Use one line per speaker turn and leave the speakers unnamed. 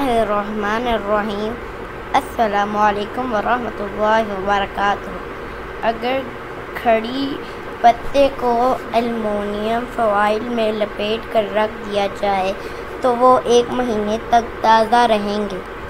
बिस्मिल्लाहिर्रहमानिर्रहीम। अस्सलामु अलैकुम वरहमतुल्लाहि वबरकातुहू। अगर खड़ी पत्ते को एल्युमिनियम फॉइल में लपेट कर रख दिया जाए तो वो 1 महीने तक ताज़ा रहेंगे।